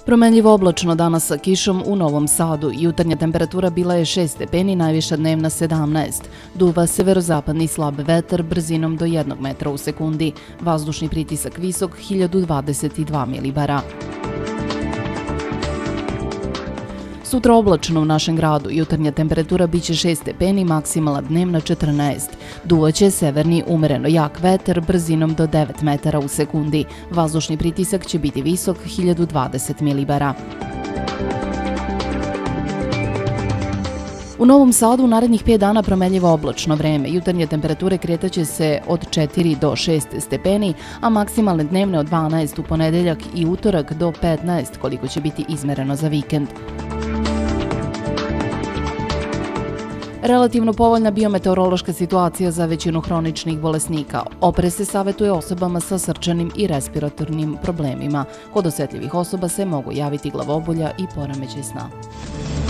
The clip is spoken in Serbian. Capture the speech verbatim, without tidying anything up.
Promenljivo oblačno danas sa kišom u Novom Sadu. Jutarnja temperatura bila je šest stepeni, najviša dnevna sedamnaest. Duva severozapadni slab vetar brzinom do jednog metra u sekundi. Vazdušni pritisak visok hiljadu dvadeset dva milibara. Sutra oblačno u našem gradu. Jutarnja temperatura biće šest stepeni, maksimalna dnevna četrnaest. Duvaće severni umereno jak vetar brzinom do devet metara u sekundi. Vazdušni pritisak će biti visok hiljadu dvadeset milibara. U Novom Sadu u narednih pet dana promenljivo oblačno vreme. Jutarnje temperature kretaće se od četiri do šest stepeni, a maksimalne dnevne od dvanaest u ponedeljak i utorak do petnaest, koliko će biti izmereno za vikend. Relativno povoljna biometeorološka situacija za većinu hroničnih bolesnika. Oprez se savjetuje osobama sa srčanim i respiratornim problemima. Kod osetljivih osoba se mogu javiti glavobolja i poremećaj sna.